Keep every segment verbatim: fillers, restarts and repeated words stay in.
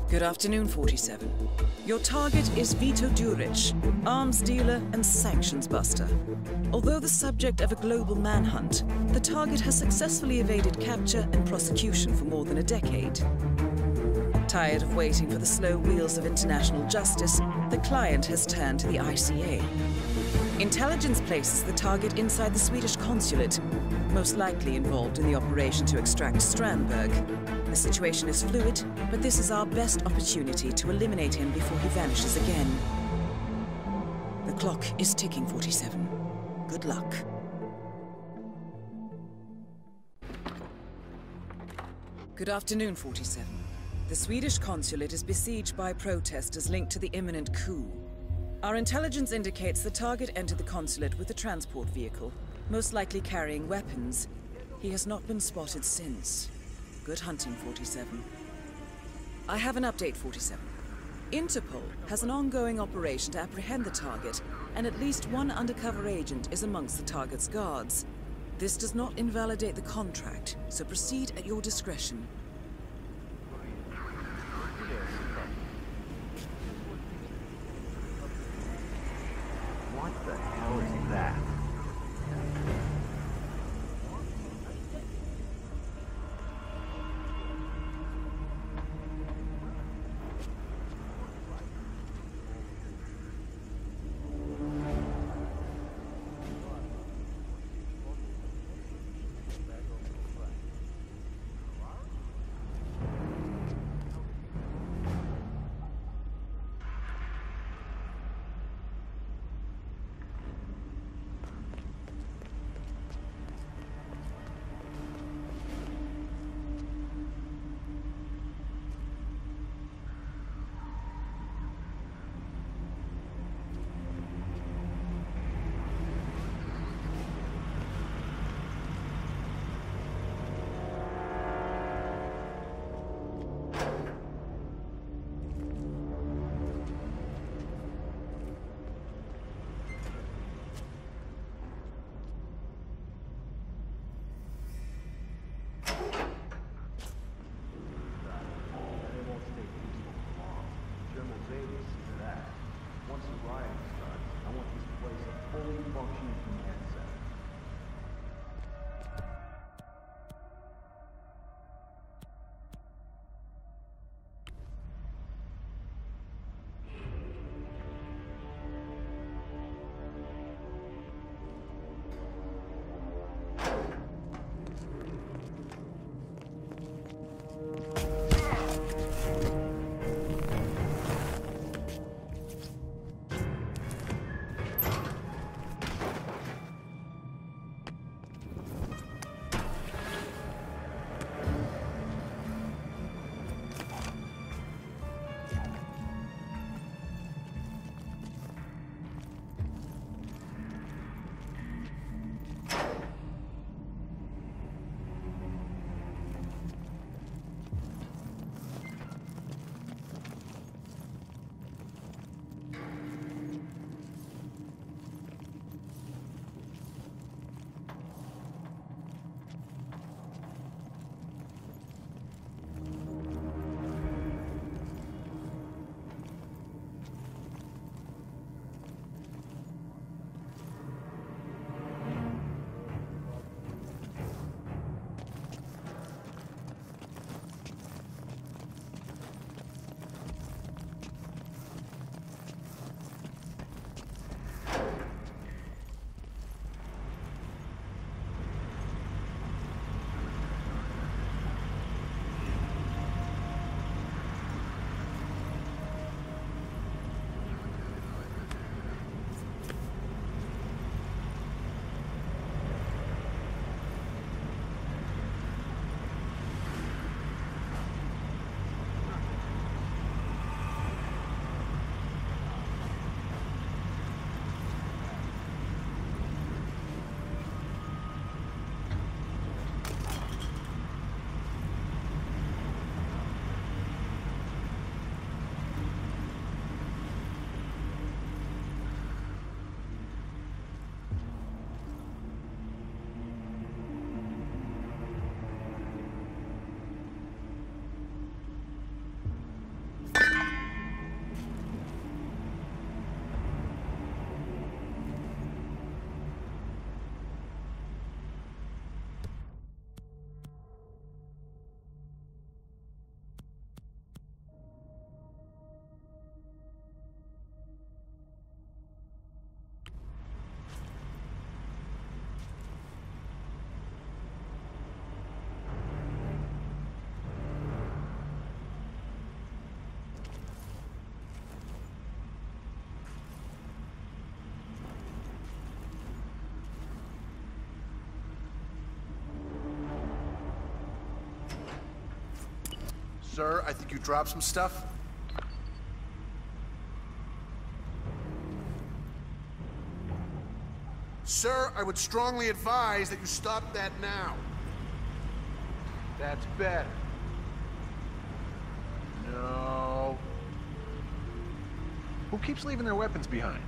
Good afternoon, forty-seven. Your target is Vito Duric, arms dealer and sanctions buster. Although the subject of a global manhunt, the target has successfully evaded capture and prosecution for more than a decade. Tired of waiting for the slow wheels of international justice, the client has turned to the I C A. Intelligence places the target inside the Swedish consulate, most likely involved in the operation to extract Strandberg. The situation is fluid, but this is our best opportunity to eliminate him before he vanishes again. The clock is ticking, forty-seven. Good luck. Good afternoon, forty-seven. The Swedish consulate is besieged by protesters linked to the imminent coup. Our intelligence indicates the target entered the consulate with a transport vehicle, most likely carrying weapons. He has not been spotted since. Good hunting, forty-seven. I have an update, forty-seven. Interpol has an ongoing operation to apprehend the target, and at least one undercover agent is amongst the target's guards. This does not invalidate the contract, so proceed at your discretion. What the hell is that? Sir, I think you dropped some stuff. Sir, I would strongly advise that you stop that now. That's better. No. Who keeps leaving their weapons behind?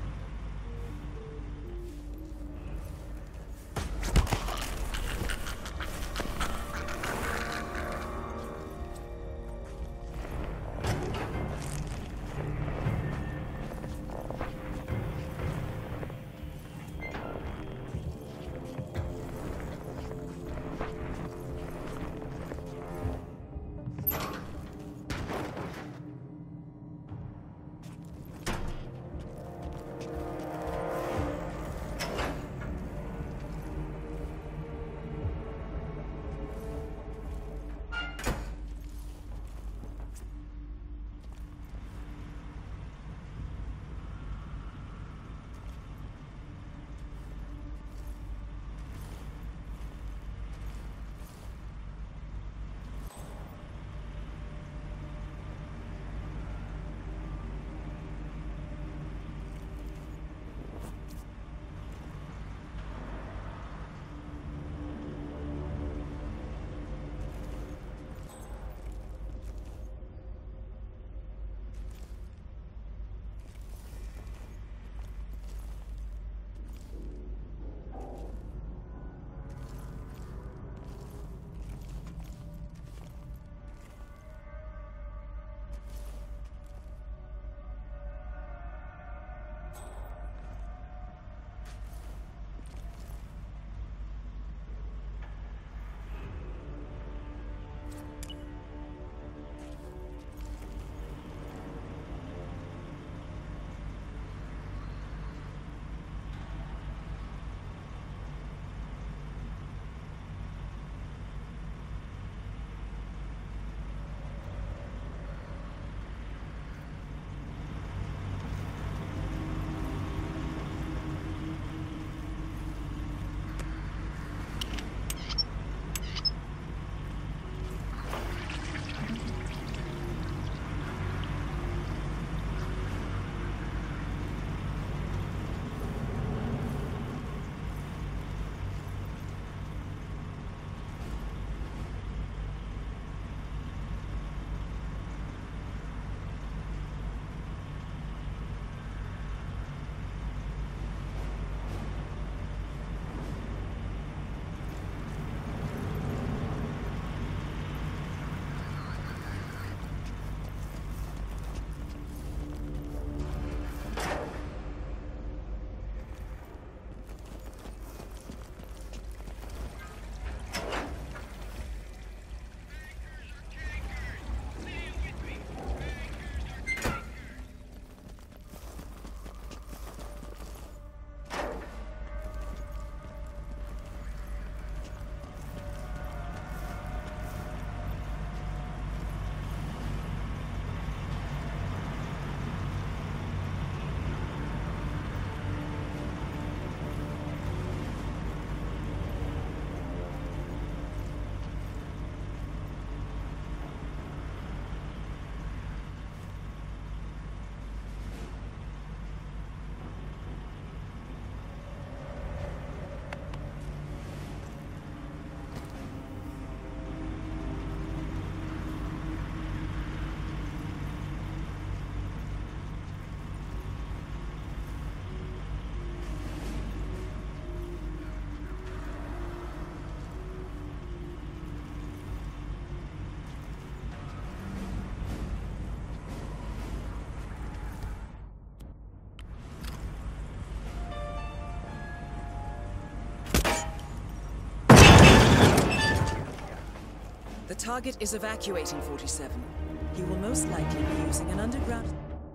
The target is evacuating forty-seven. He will most likely be using an underground...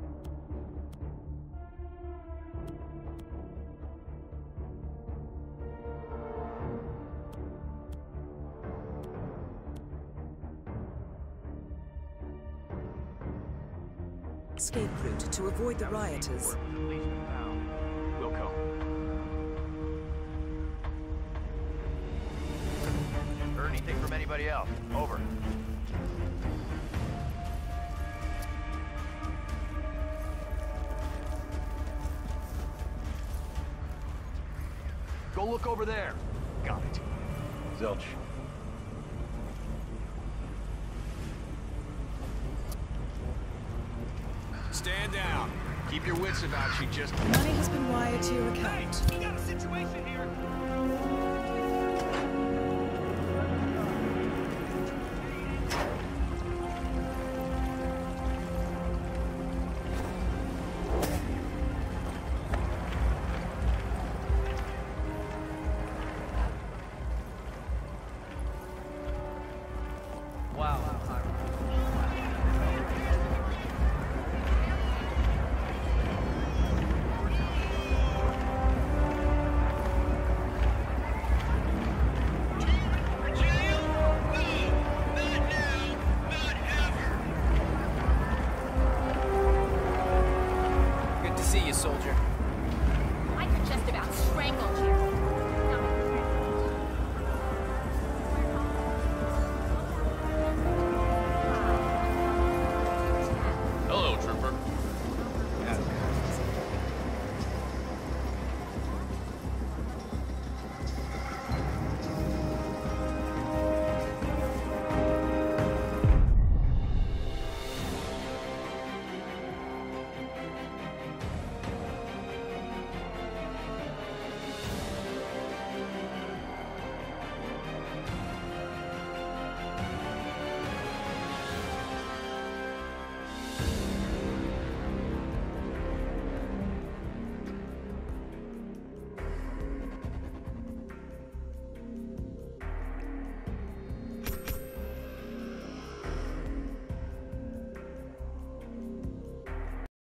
escape route to avoid the rioters. We'll go. Heard anything from anybody else? Over. Go look over there. Got it. Zilch. Stand down. Keep your wits about you, just... Money has been wired to your account. We got a situation here. Wow. Good to see you, soldier.